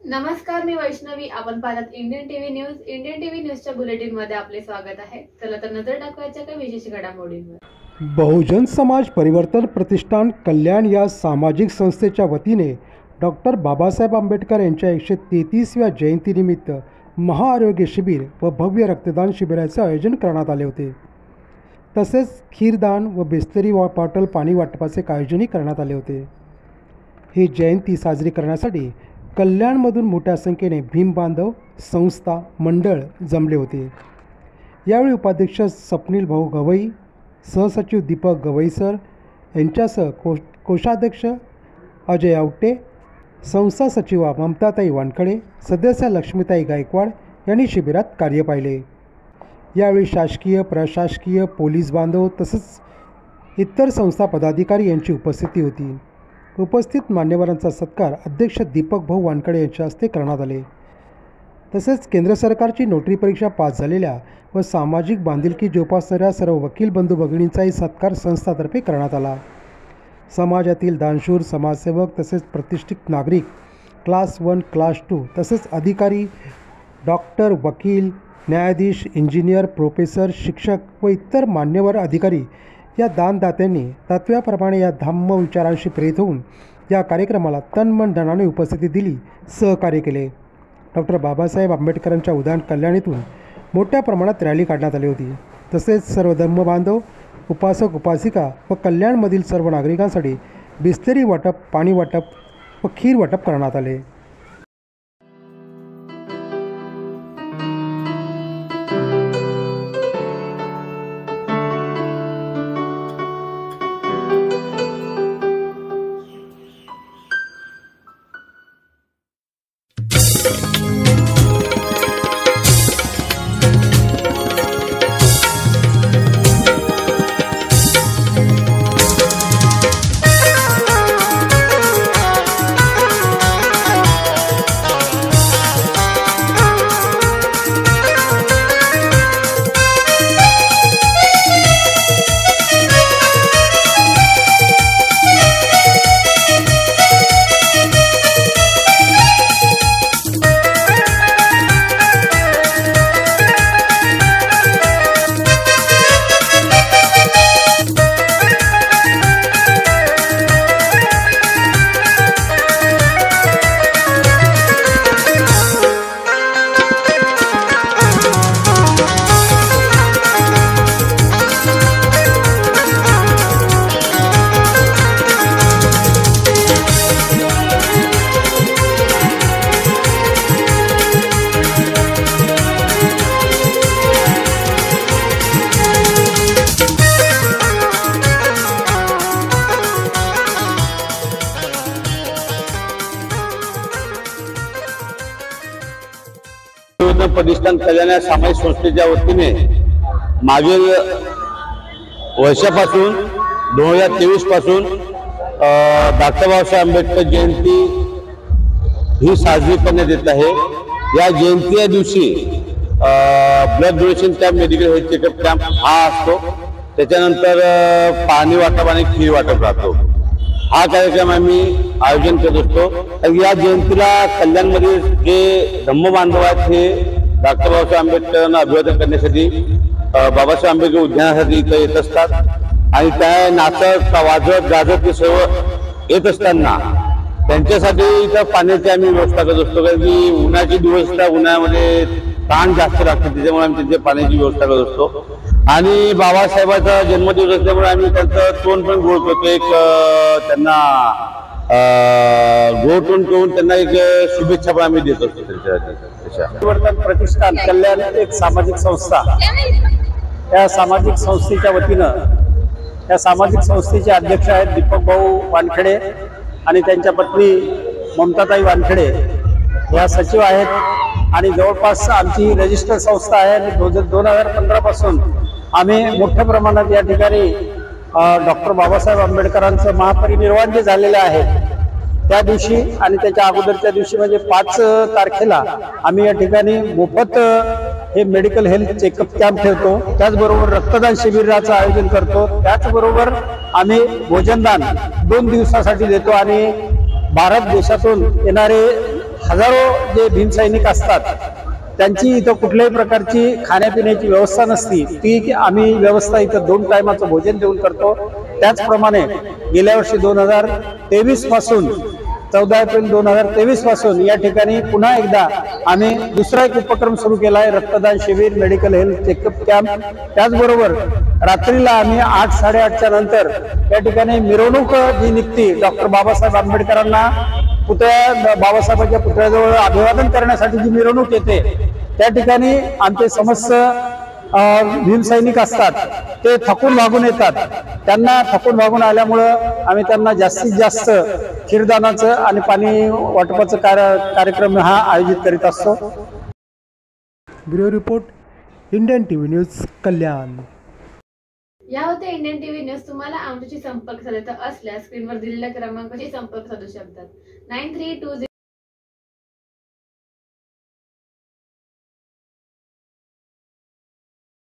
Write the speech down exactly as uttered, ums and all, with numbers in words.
नमस्कार, मी वैष्णवी. आपण पाहत Indian TV news. Indian TV न्यूजच्या बुलेटिन मध्ये आपले स्वागत आहे. चला तर नजर टाकवायच्या काही विशेष घडामोडींवर. बहुजन समाज परिवर्तन प्रतिष्ठान कल्याण या सामाजिक संस्थेच्या वतीने डॉक्टर बाबासाहेब आंबेडकर यांच्या एकशे तेहतीसव्या जयंतीनिमित्त महाआरोग्य शिबिर व भव्य रक्तदान शिबिराचे आयोजन करण्यात आले होते. तसेच खीरदान व बिस्लरी वा बॉटल पाणी वाटपाचे आयोजनही करण्यात आले होते. ही जयंती साजरी करण्यासाठी कल्याणमधून मोठ्या संख्येने भीम बांधव संस्था मंडळ जमले होते. यावेळी उपाध्यक्ष स्वप्नील भाऊ गवई, सहसचिव दीपक गवईसर यांच्यासह को कोषाध्यक्ष अजय आवटे, संस्था सचिवा ममताताई वानखडे, सदस्य लक्ष्मीताई गायकवाड यांनी शिबिरात कार्य पाहिले. यावेळी शासकीय, प्रशासकीय, पोलीस बांधव तसेच इतर संस्था पदाधिकारी यांची उपस्थिती होती. उपस्थित मान्यवरांचा सत्कार अध्यक्ष दीपक भाऊ वानखडे यांच्या हस्ते करण्यात आले. तसेच केंद्र सरकारची नोटरी परीक्षा पास झालेल्या व सामाजिक बांधिलकी जोपासणाऱ्या सर्व वकील बंधू भगिनींचाही सत्कार संस्थातर्फे करण्यात आला. समाजातील दानशूर समाजसेवक तसेच प्रतिष्ठित नागरिक, क्लास वन क्लास टू तसेच अधिकारी, डॉक्टर, वकील, न्यायाधीश, इंजिनियर, प्रोफेसर, शिक्षक व इतर मान्यवर अधिकारी या दानदात्यांनी तत्त्वाप्रमाणे या धम्म विचारांशी प्रेरित होऊन या कार्यक्रमाला तन मन धनाने उपस्थिती दिली, सहकार्य केले. डॉक्टर बाबासाहेब आंबेडकरांच्या उद्यान कल्याणीतून मोठ्या प्रमाणात रॅली काढण्यात आली होती. तसेच सर्व धम्म बांधव, उपासक उपासिका व कल्याणमधील सर्व नागरिकांसाठी बिस्लरी वाटप, पाणी वाटप व खीर वाटप करण्यात आले. प्रतिष्ठान कल्याण या सामाजिक संस्थेच्या वतीने मागील वर्षापासून दोन हजार तेवीस पासून डॉक्टर बाबासाहेब आंबेडकर जयंती ही साजरी करण्यात येत आहे. या जयंती दिवशी blood donation camp, medical health checkup camp हा असतो. त्याच्यानंतर पाणी वाटप आणि खीर वाटप राहतो. हा कार्यक्रम आम्ही आयोजन करत असतो. या जयंतीला कल्याणमध्ये जे धम्म बांधव आहेत हे डॉक्टर बाबासाहेब आंबेडकरांना अभिवादन करण्यासाठी बाबासाहेब आंबेडकर उद्यानासाठी इथं येत असतात आणि त्या नाचत वाजत गाजत ते सर्व येत असताना त्यांच्यासाठी इथं पाण्याची आम्ही व्यवस्था करत असतो. कारण की उन्हाचे दिवस, त्या उन्हाळ्यामध्ये ताण जास्त लागते, त्याच्यामुळे आम्ही तिथे पाण्याची व्यवस्था करत असतो. आणि बाबासाहेबांचा जन्मदिवस असल्यामुळे आम्ही त्यांचं तोंड पण गोड करतो. एक त्यांना गोड तोंड करून त्यांना एक शुभेच्छा पण आम्ही देत असतो त्यांच्यासाठी. परिवर्तन प्रतिष्ठान कल्याण एक सामाजिक संस्था, या सामाजिक संस्थेच्या वतीनं या सामाजिक संस्थेचे अध्यक्ष आहेत दीपक भाऊ वानखडे आणि त्यांच्या पत्नी ममताताई वानखडे या सचिव आहेत. आणि जवळपास आमची रजिस्टर संस्था आहे आणि दोन हजार पंधरा पासून आम्ही मोठ्या प्रमाणात या ठिकाणी डॉक्टर बाबासाहेब आंबेडकरांचं महापरिनिर्वाण जे झालेलं आहे त्या दिवशी आणि त्याच्या अगोदरच्या दिवशी म्हणजे पाच तारखेला आम्ही या ठिकाणी मोफत हे मेडिकल हेल्थ चेकअप कॅम्प ठेवतो. त्याचबरोबर रक्तदान शिबिराचं आयोजन करतो. त्याचबरोबर आम्ही भोजनदान दोन दिवसासाठी देतो आणि भारत देशातून येणारे हजारो जे भीमसैनिक असतात त्यांची इथं कुठल्याही प्रकारची खाण्यापिण्याची व्यवस्था नसती, ती आम्ही व्यवस्था इथं दोन टायमाचं भोजन देऊन करतो. त्याचप्रमाणे गेल्या वर्षी दोन हजार तेवीस पासून चौदा एप्रिल दोन हजार तेवीस पासून या ठिकाणी पुन्हा एकदा आम्ही दुसरा एक उपक्रम सुरू केला आहे, रक्तदान शिबिर, मेडिकल हेल्थ चेकअप कॅम्प. त्याचबरोबर रात्रीला आम्ही आठ साडेआठच्या नंतर या ठिकाणी मिरवणूक जी निघते डॉक्टर बाबासाहेब आंबेडकरांना पुतळ्या बाबासाहेबांच्या पुतळ्याजवळ अभिवादन करण्यासाठी जी मिरवणूक येते त्या ठिकाणी आमचे समस्त भीमसैनिक असतात ते थकून भागून येतात. त्यांना थकून भागून आल्यामुळं आम्ही त्यांना जास्तीत जास्त क्षीरदानाचं आणि पाणी वाटपाचं कार्य कार्यक्रम हा आयोजित करीत असतो. Bureau report Indian T V news Kalyan. या होत्या इंडियन टीव्ही न्यूज. तुम्हाला आमच्याशी संपर्क साधायचा असल्यास स्क्रीनवर दिलेल्या क्रमांकाशी संपर्क साधू शकतात. Nine three to